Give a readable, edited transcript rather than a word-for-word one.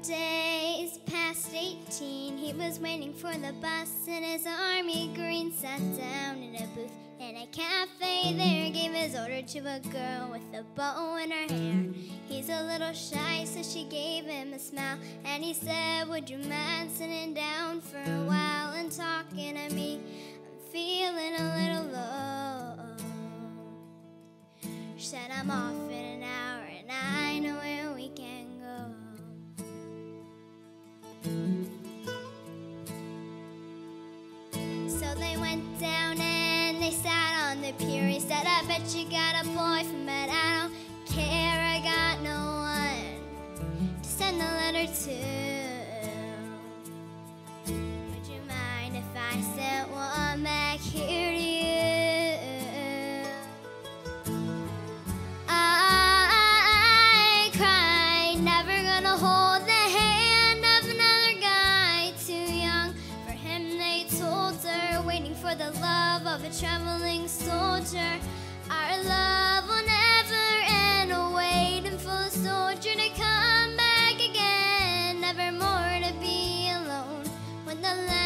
days past 18, he was waiting for the bus in his army green. Sat down in a booth in a cafe there, gave his order to a girl with a bow in her hair. He's a little shy, so she gave him a smile, and he said, would you mind sitting down for a while and talking to me? I'm feeling a little low. She said, I'm off in an hour and I know where we can go. So they went down and they sat on the pier. He said, I bet you got a boyfriend, but I don't care. I got no one to send the letter to. Would you mind if I sent one back here to you? I cried, never gonna hold the hand of another guy too young for him, they told her, waiting for the love of a traveling soldier. Our love will never end, waiting for the soldier to come back again, never more to be alone when the